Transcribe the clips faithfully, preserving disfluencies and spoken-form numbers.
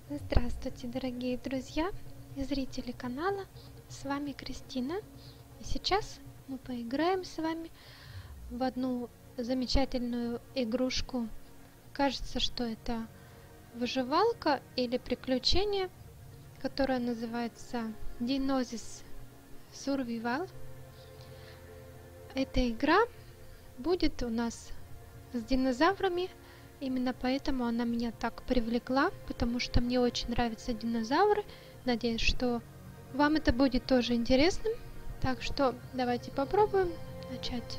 Здравствуйте, дорогие друзья и зрители канала, с вами Кристина, и сейчас мы поиграем с вами в одну замечательную игрушку. Кажется, что это выживалка или приключение, которая называется Dinosis Survival. Эта игра будет у нас с динозаврами. Именно поэтому она меня так привлекла, потому что мне очень нравятся динозавры. Надеюсь, что вам это будет тоже интересным. Так что давайте попробуем начать.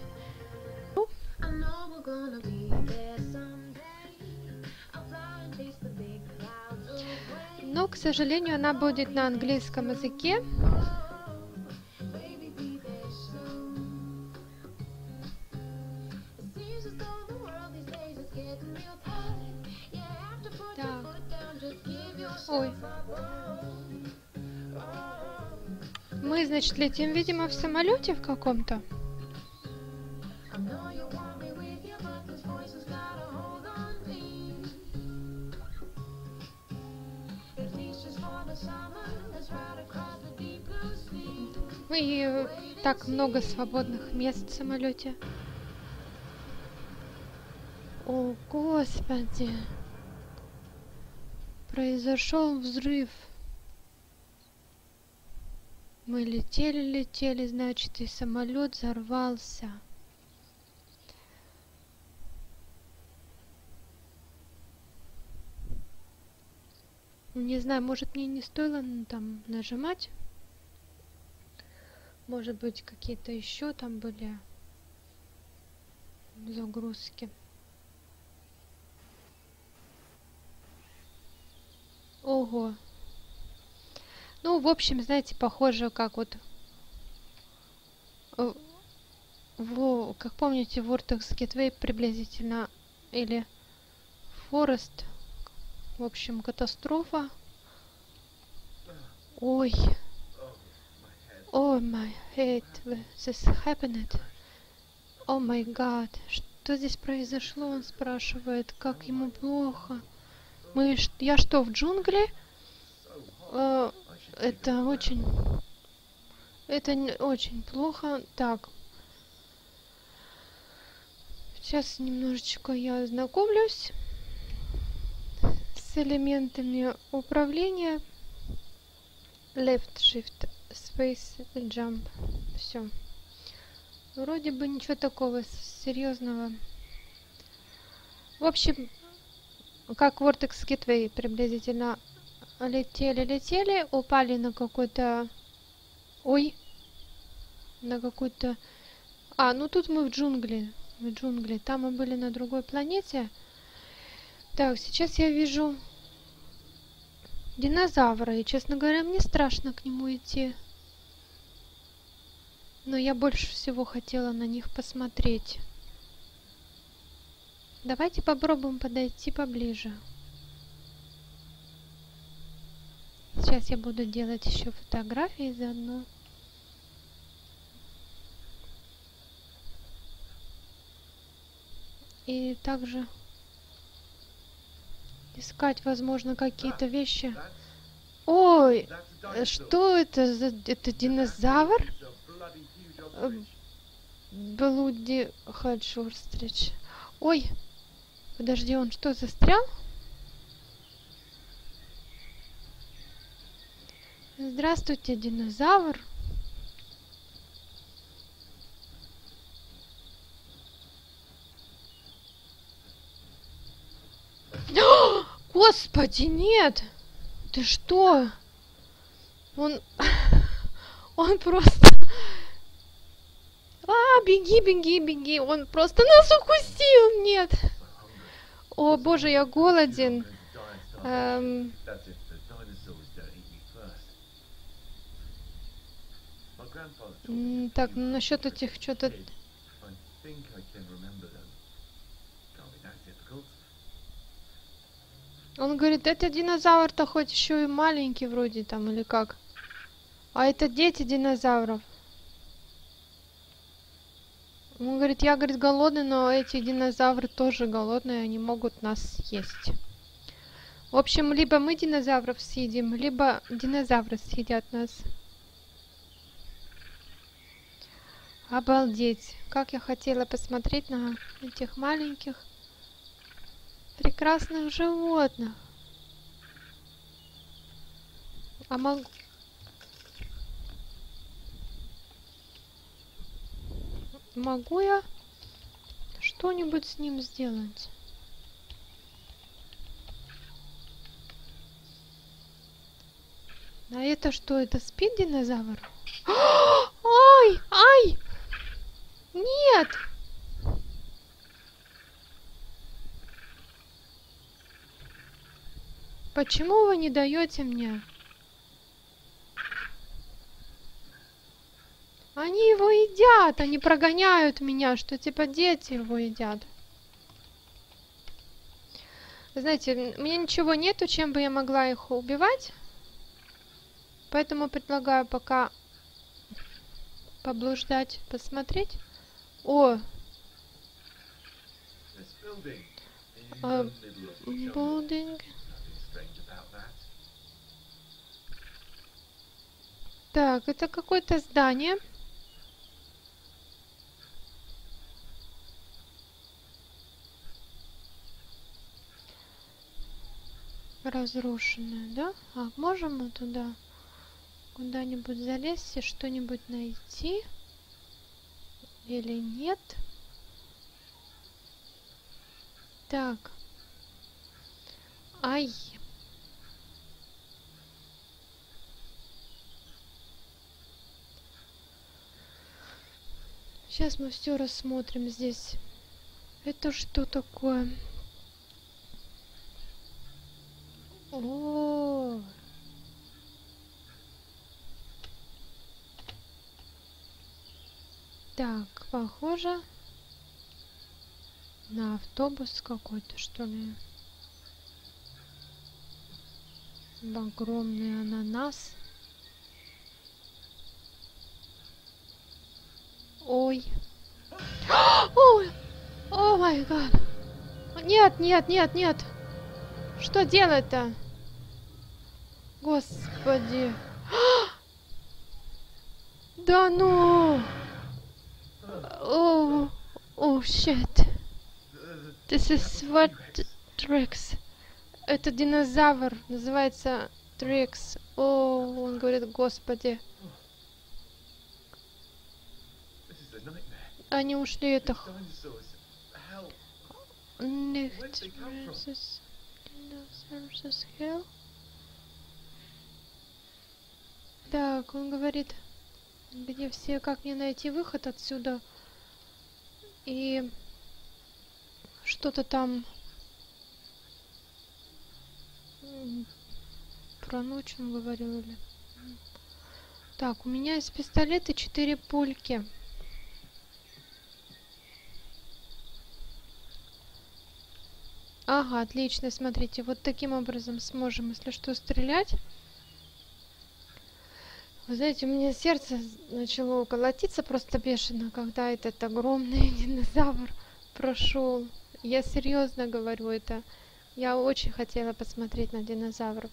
Но, к сожалению, она будет на английском языке. Ой. Мы, значит, летим, видимо, в самолете в каком-то. И так много свободных мест в самолете. О, Господи! Произошел взрыв. Мы летели, летели, значит, и самолет взорвался. Не знаю, может, мне не стоило там нажимать. Может быть, какие-то еще там были загрузки. Ого. Ну, в общем, знаете, похоже, как вот в, как помните, Vortex Gateway приблизительно, или Forest. В общем, катастрофа. Ой. Oh my head, this happened. Oh my god. Что здесь произошло? Он спрашивает, как ему плохо. Мы, я что, в джунгли? Э, это очень... Это очень плохо. Так. Сейчас немножечко я ознакомлюсь с элементами управления. Left Shift, Space, Jump. Все. Вроде бы ничего такого серьезного. В общем, как Vortex Gateway приблизительно летели-летели, упали на какой-то... Ой! На какой-то... А, ну тут мы в джунгли. В джунгли. Там мы были на другой планете. Так, сейчас я вижу динозавра. И, честно говоря, мне страшно к нему идти. Но я больше всего хотела на них посмотреть. Давайте попробуем подойти поближе. Сейчас я буду делать еще фотографии заодно. И также искать, возможно, какие-то вещи. Ой, что это за... Это динозавр? Блуди Хаджорстрич. Ой, подожди, он что, застрял? Здравствуйте, динозавр. Господи, нет! Ты что? Он... Он просто... А, беги, беги, беги. Он просто нас укусил. Нет. О, боже, я голоден. Эм... Так, ну насчет этих что-то... Он говорит, это динозавр-то хоть еще и маленький вроде там, или как? А это дети динозавров. Он говорит, я, говорит, голодный, но эти динозавры тоже голодные, они могут нас съесть. В общем, либо мы динозавров съедим, либо динозавры съедят нас. Обалдеть. Как я хотела посмотреть на этих маленьких прекрасных животных. А могу... Могу я что-нибудь с ним сделать? А это что? Это спит динозавр? Ай! Ай! Нет! Почему вы не даете мне? Они его едят, они прогоняют меня, что типа дети его едят. Знаете, у меня ничего нету, чем бы я могла их убивать. Поэтому предлагаю пока поблуждать, посмотреть. О! А, Building. Так, это какое-то здание. Разрушенное, да? А можем мы туда куда-нибудь залезть и что-нибудь найти? Или нет? Так. Ай. Сейчас мы все рассмотрим здесь. Это что такое? О. Так, похоже на автобус какой-то, что ли. Огромный ананас. Ой. Ой. О май гад. Нет, нет, нет, нет. Что делать-то? Господи. Да ну. О, о, shit. This is what T-Rex. Это динозавр, называется T-Rex. О, он говорит, господи. Они ушли, это... Так, он говорит, где все, как мне найти выход отсюда? И что-то там про ночь он говорил или... Так, у меня есть пистолет и четыре пульки. Ага, отлично, смотрите, вот таким образом сможем, если что, стрелять. Вы знаете, у меня сердце начало колотиться просто бешено, когда этот огромный динозавр прошел. Я серьезно говорю это. Я очень хотела посмотреть на динозавров.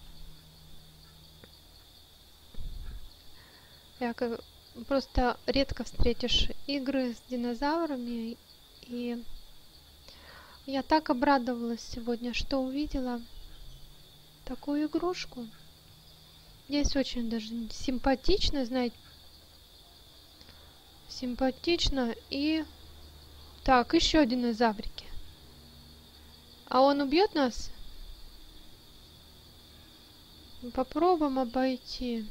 Я как... Просто редко встретишь игры с динозаврами, и я так обрадовалась сегодня, что увидела такую игрушку. Здесь очень даже симпатично, знаете, симпатично. И так, еще динозаврики. А он убьет нас? Попробуем обойти.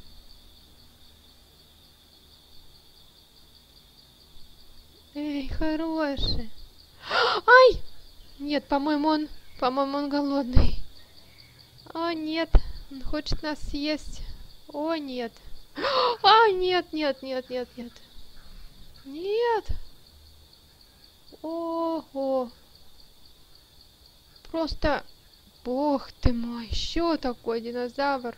Эй, хороший. Ай! Нет, по-моему, он, по-моему, он голодный. О, нет, он хочет нас съесть. О, нет. А, нет, нет, нет, нет, нет. Нет. Ого. Просто, бог ты мой, еще такой динозавр.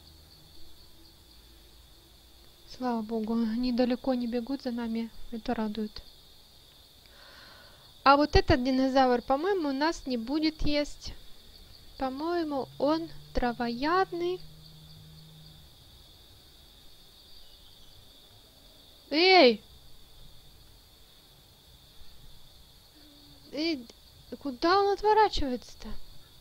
Слава богу, они далеко не бегут за нами. Это радует. А вот этот динозавр, по-моему, нас не будет есть. По-моему, он травоядный. Эй! Эй, куда он отворачивается-то?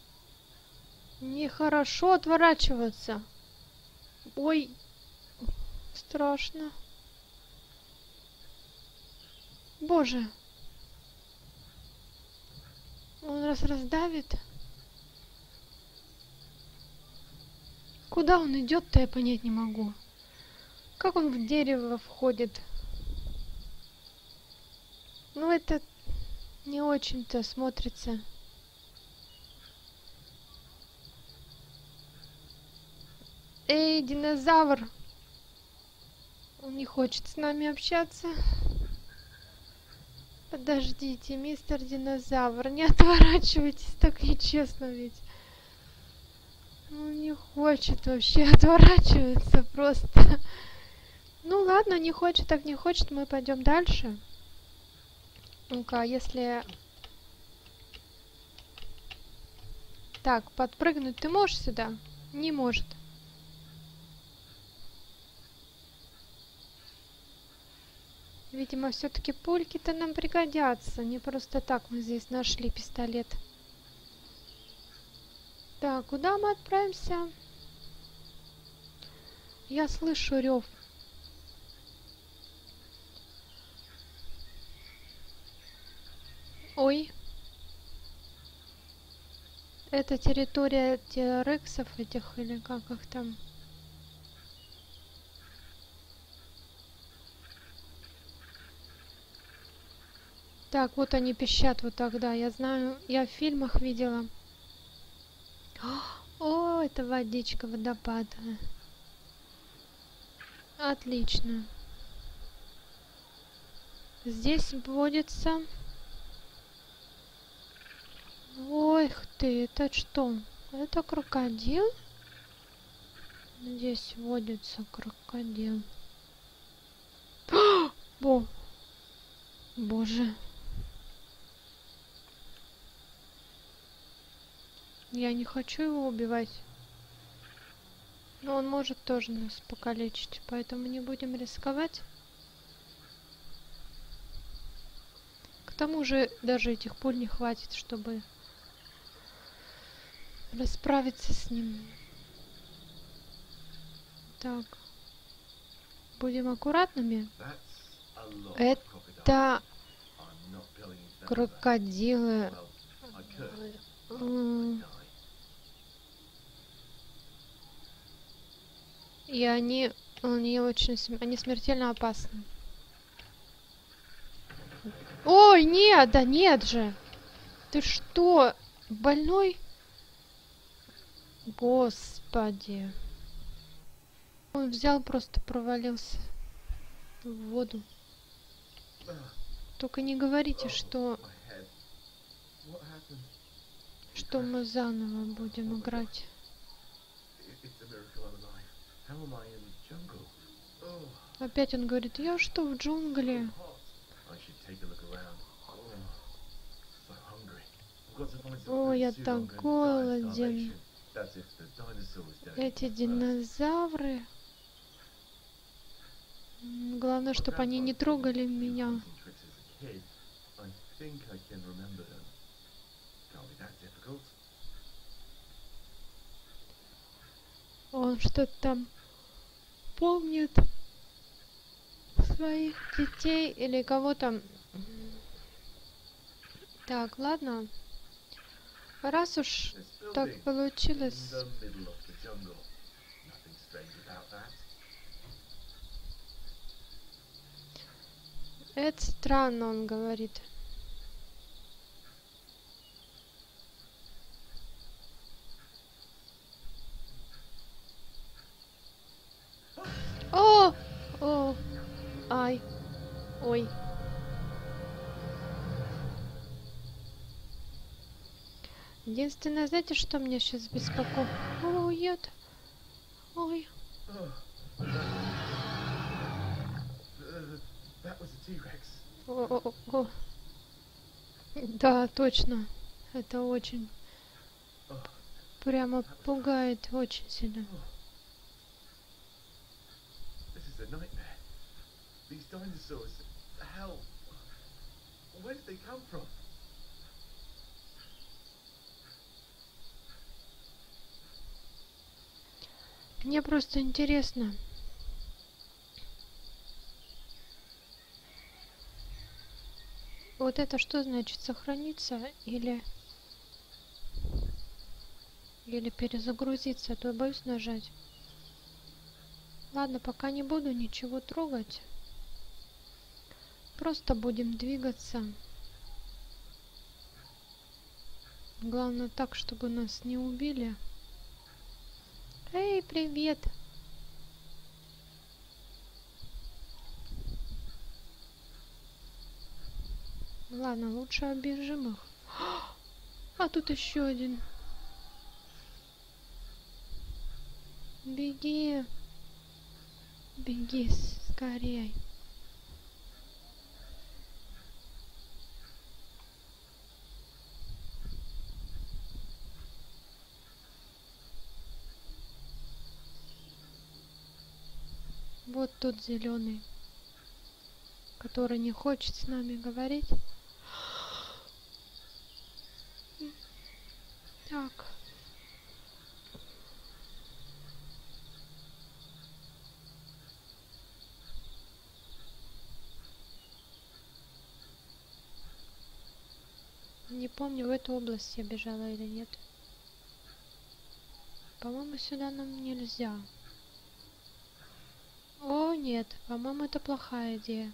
Нехорошо отворачиваться. Ой, страшно. Боже. Он раз раздавит. Куда он идет-то, я понять не могу. Как он в дерево входит? Ну, это не очень-то смотрится. Эй, динозавр! Он не хочет с нами общаться. Подождите, мистер динозавр, не отворачивайтесь, так нечестно ведь. Он не хочет вообще отворачиваться просто. Ну ладно, не хочет, так не хочет, мы пойдем дальше. Ну-ка, если... Так, подпрыгнуть ты можешь сюда? Не может. Видимо, все-таки пульки-то нам пригодятся. Не просто так мы здесь нашли пистолет. Так, куда мы отправимся? Я слышу рев. Ой. Это территория T-рексов этих, или как их там? Так, вот они пищат вот тогда. Я знаю, я в фильмах видела. О, это водичка водопада. Отлично. Здесь водится... Ой, ты, это что? Это крокодил? Здесь водится крокодил. О! Боже. Я не хочу его убивать. Но он может тоже нас покалечить, поэтому не будем рисковать. К тому же даже этих пуль не хватит, чтобы расправиться с ним. Так. Будем аккуратными. Это крокодилы. И они, они очень, они смертельно опасны. Ой, нет, да нет же. Ты что, больной? Господи. Он взял, просто провалился в воду. Только не говорите, что... Что мы заново будем играть. Опять он говорит, я что, в джунгли? О, я так голоден. Эти динозавры. Главное, чтобы они не трогали меня. Он что-то там помнит своих детей или кого-то. Так, ладно. Раз уж так получилось. Это странно, он говорит. О! О! Ай! Ой! Единственное, знаете, что меня сейчас беспокоит? Ой, нет. Ой. О, о, о. Да, точно. Это очень Прямо пугает очень сильно. This is a nightmare. These dinosaurs, hell, where did they come from? Мне просто интересно. Вот это что значит, сохраниться или или перезагрузиться, а то я боюсь нажать. Ладно, пока не буду ничего трогать. Просто будем двигаться. Главное так, чтобы нас не убили. Эй, привет! Ладно, лучше обижим их. А тут еще один. Беги. Беги скорей. Вот тот зеленый, который не хочет с нами говорить. Так. Не помню, в эту область я бежала или нет. По-моему, сюда нам нельзя. О, нет, по-моему, это плохая идея.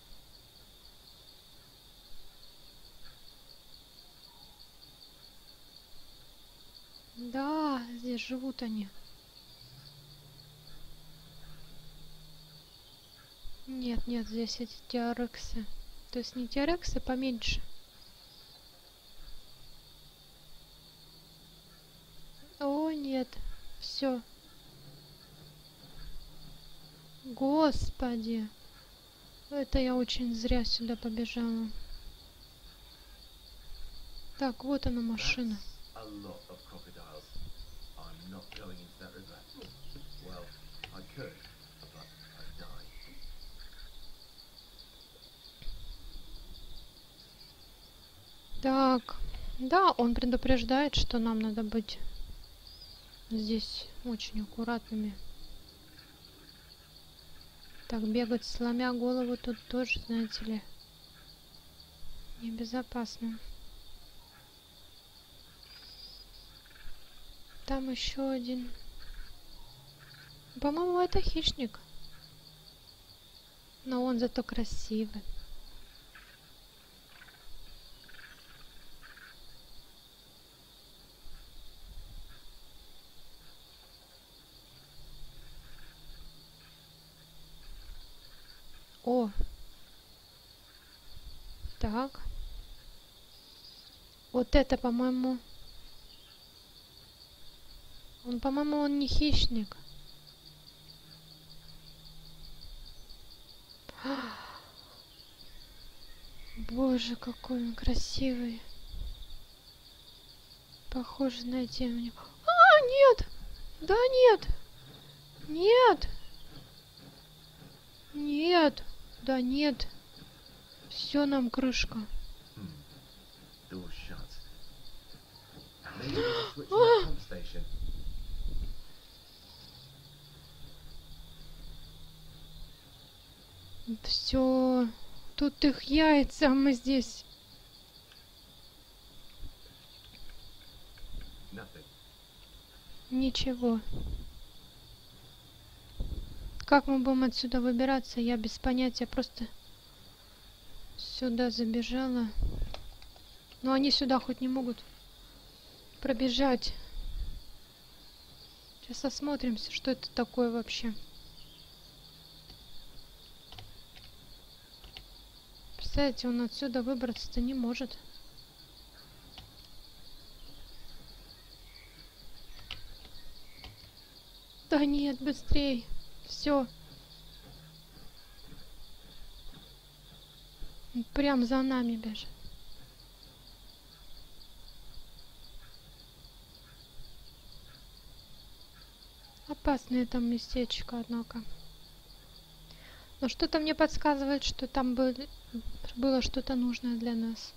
Да, здесь живут они. Нет, нет, здесь эти тиарексы. То есть не тиарексы, поменьше. О, нет, все. Господи, это я очень зря сюда побежала. Так, вот она машина. Так, да, он предупреждает, что нам надо быть здесь очень аккуратными. Так, бегать, сломя голову, тут тоже, знаете ли, небезопасно. Там еще один. По-моему, это хищник. Но он зато красивый. О! Так. Вот это, по-моему... Он, по-моему, он не хищник. Боже, какой он красивый. Похоже на эти... А, нет! Да нет! Нет! Нет! Да нет! Все нам крышка. Все. Тут их яйца, а мы здесь. Ничего. Как мы будем отсюда выбираться, я без понятия. Просто сюда забежала. Но они сюда хоть не могут пробежать. Сейчас осмотримся, что это такое вообще. Представляете, он отсюда выбраться-то не может. Да нет, быстрей. Все. Прям за нами бежит. Опасное там местечко, однако. Но что-то мне подсказывает, что там были, было что-то нужное для нас.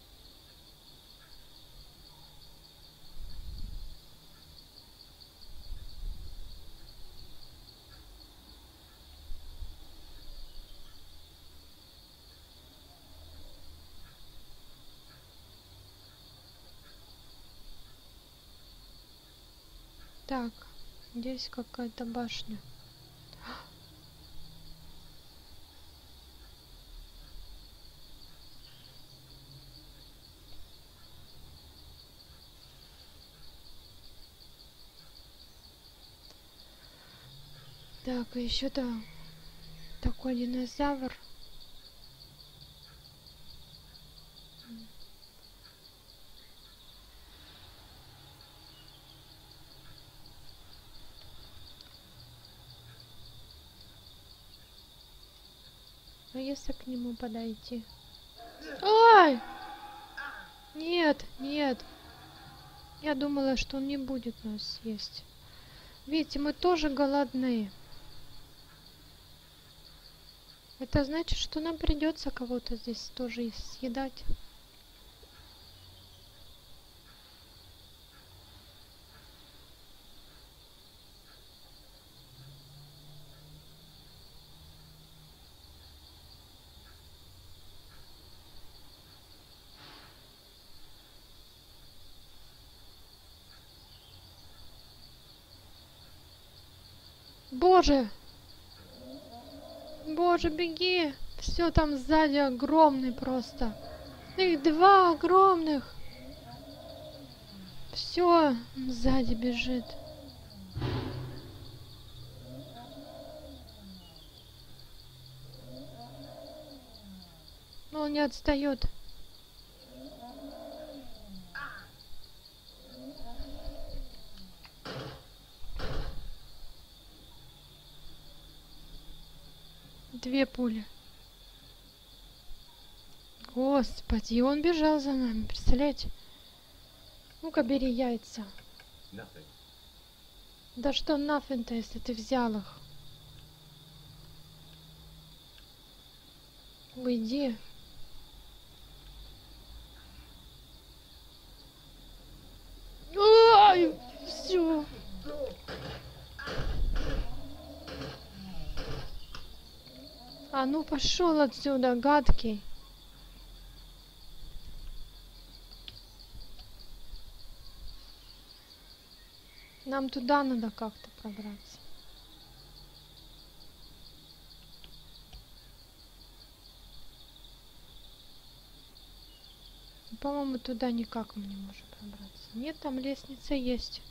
Так, здесь какая-то башня. Так, и еще да, такой динозавр. А если к нему подойти? Ой! Нет, нет. Я думала, что он не будет нас съесть. Видите, мы тоже голодные. Это значит, что нам придется кого-то здесь тоже съедать. Боже! Боже, беги! Все там сзади огромный просто. Их два огромных. Все сзади бежит. Но он не отстает. Две пули. Господи, и он бежал за нами, представляете? Ну-ка, бери яйца. Nothing. Да что нафиг-то, если ты взял их? Уйди. Ай, все. А ну пошел отсюда, гадкий. Нам туда надо как-то пробраться. По-моему, туда никак мы не можем пробраться. Нет, там лестница есть.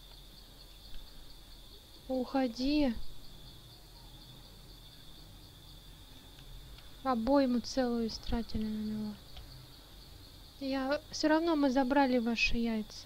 Уходи. Обойму целую истратили на него. Я... Все равно мы забрали ваши яйца.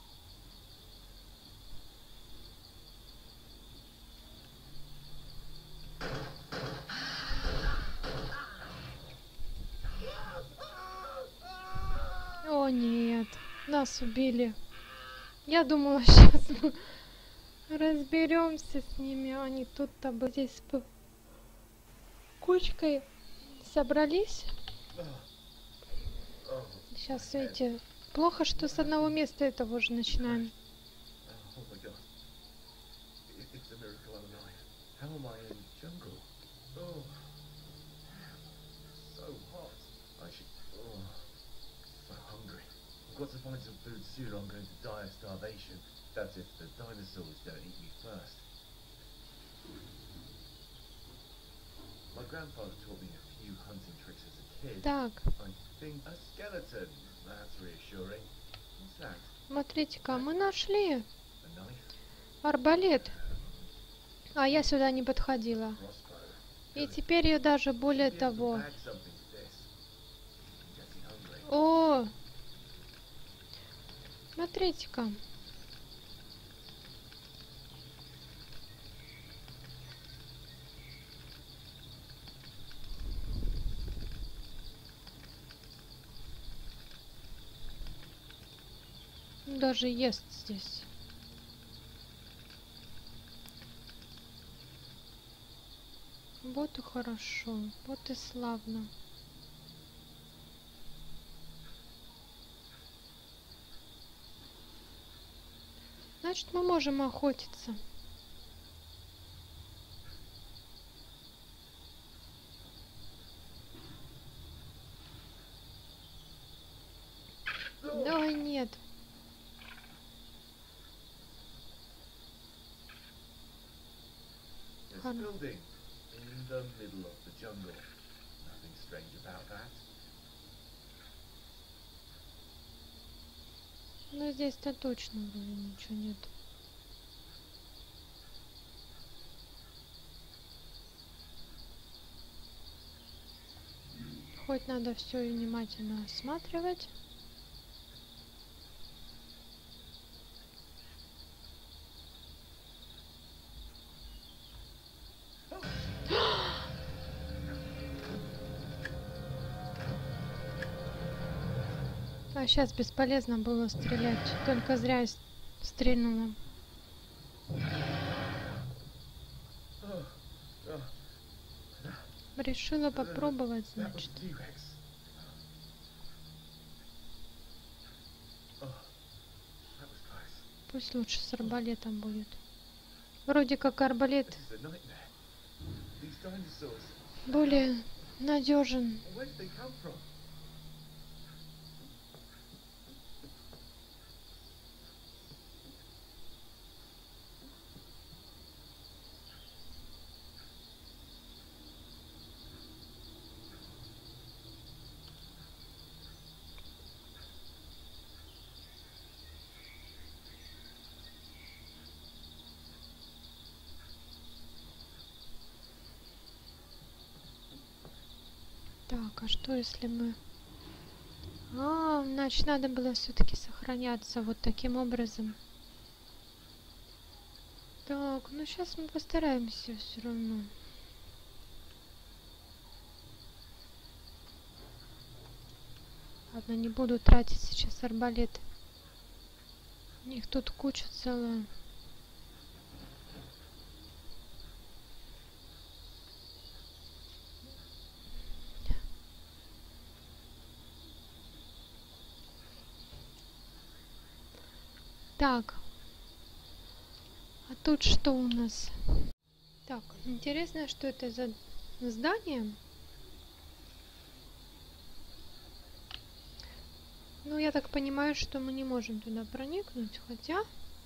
О нет, нас убили. Я думала, сейчас мы разберемся с ними. Они тут-то бы здесь бы кучкой собрались. Сейчас, видите, плохо, что с одного места этого уже начинаем. Oh my god. It- It's a miracle I'm alive. How am I in jungle? Oh. So hot. I should... Oh. So hungry. I've got to find some food soon or I'm going to die of starvation. That's if the dinosaurs don't eat me first. My grandfather taught me a few hunting tricks as a kid. Так, I think a skeleton. That's reassuring. What's that? смотрите-ка, мы нашли A knife? арбалет. А я сюда не подходила. Crossbow. И теперь я даже более Should be able to того. bag something with this. I'm getting hungry. О! Смотрите-ка. Даже ест здесь. Вот и хорошо, вот и славно. Значит, мы можем охотиться. Да нет. This Hold on. building in the middle of the jungle. Nothing strange about that. Ну здесь-то точно вроде ничего нет. Хоть надо все внимательно осматривать. А сейчас бесполезно было стрелять, только зря я с- стрельнула. Oh, oh, Решила попробовать, that was значит. T-Rex. Oh, that was close. Пусть лучше с арбалетом будет. Вроде как арбалет This is a nightmare. These dinosaurs. более надежен. Where did they come from? Так, а что если мы... А, значит, надо было все-таки сохраняться вот таким образом. Так, ну сейчас мы постараемся все равно. Ладно, не буду тратить сейчас арбалет. У них тут куча целая. Так. А тут что у нас? Так, интересно, что это за здание? Ну, я так понимаю, что мы не можем туда проникнуть, хотя...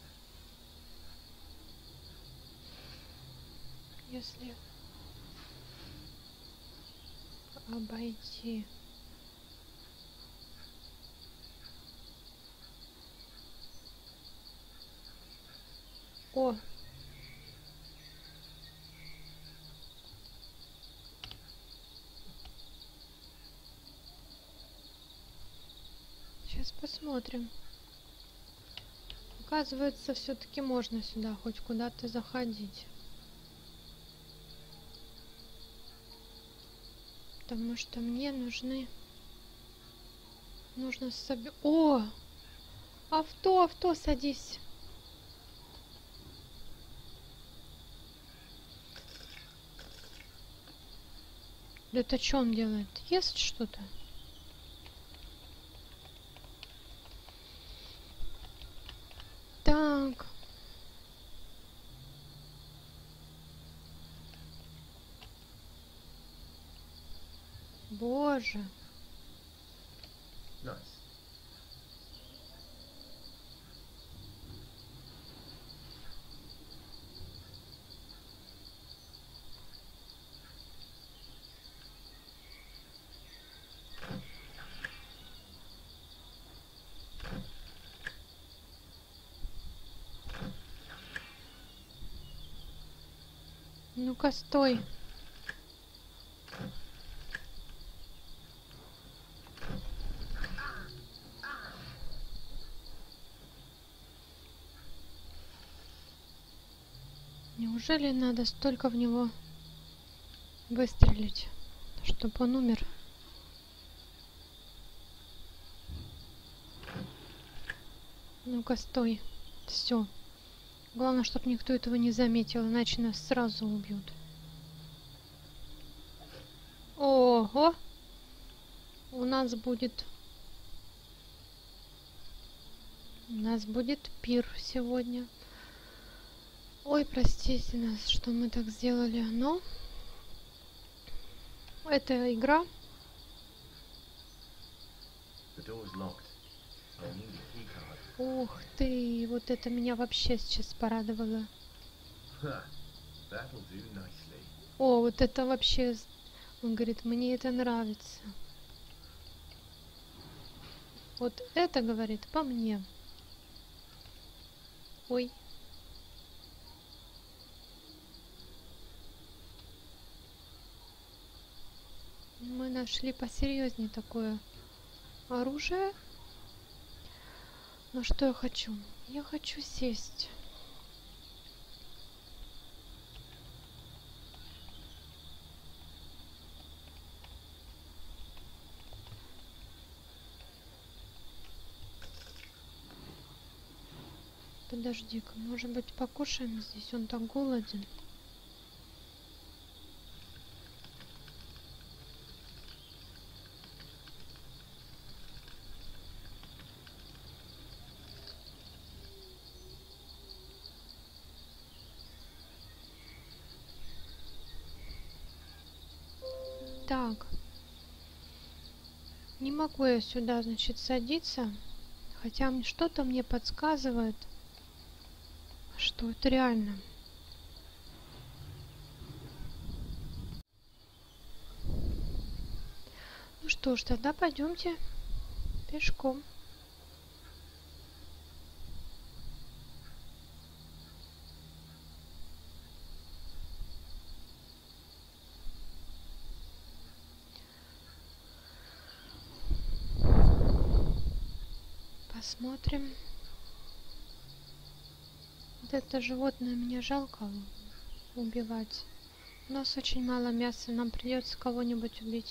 Если обойти... О! Сейчас посмотрим. Оказывается, все-таки можно сюда хоть куда-то заходить. Потому что мне нужны... Нужно с собой... О! Авто, авто, садись. Это что он делает? Ест что-то? Так. Боже. Nice. Ну-ка, стой. Неужели надо столько в него выстрелить, чтобы он умер? Ну-ка, стой. Все. Главное, чтобы никто этого не заметил, иначе нас сразу убьют. Ого! У нас будет... У нас будет пир сегодня. Ой, простите нас, что мы так сделали, но... Это игра. Ух ты, вот это меня вообще сейчас порадовало. О, вот это вообще... Он говорит, мне это нравится. Вот это, говорит, по мне. Ой. Мы нашли посерьезнее такое оружие. Но что я хочу? Я хочу сесть. Подожди-ка, может быть, покушаем здесь? Он так голоден. Так. Не могу я сюда, значит, садиться. Хотя что-то мне подсказывает, что это реально. Ну что ж, тогда пойдемте пешком. Посмотрим. Вот это животное мне жалко убивать. У нас очень мало мяса, нам придется кого-нибудь убить.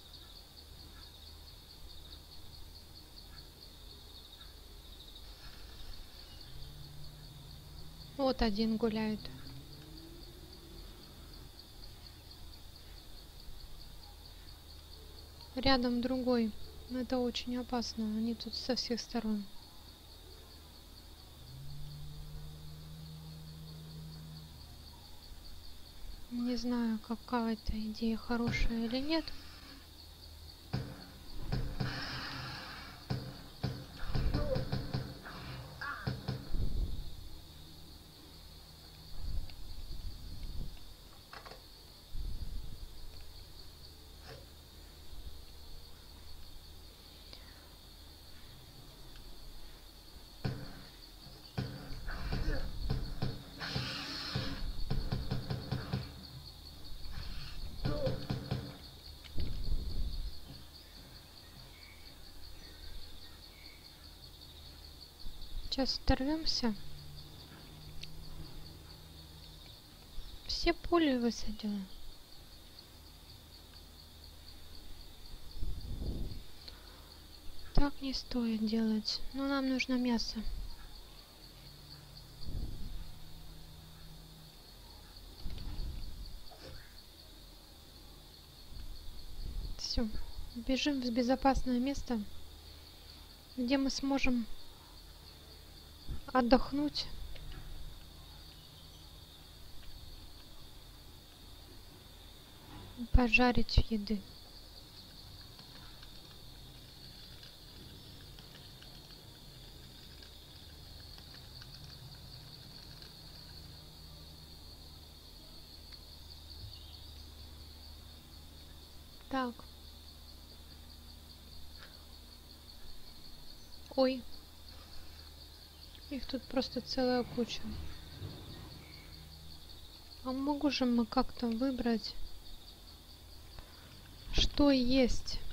Вот один гуляет. Рядом другой. Это очень опасно. Они тут со всех сторон. Не знаю, какая это идея, хорошая или нет. Сейчас оторвемся. Все пули высадила. Так не стоит делать. Но нам нужно мясо. Все. Бежим в безопасное место, где мы сможем отдохнуть. Пожарить еды. Так. Ой. Их тут просто целая куча. А могу же мы как-то выбрать, что есть?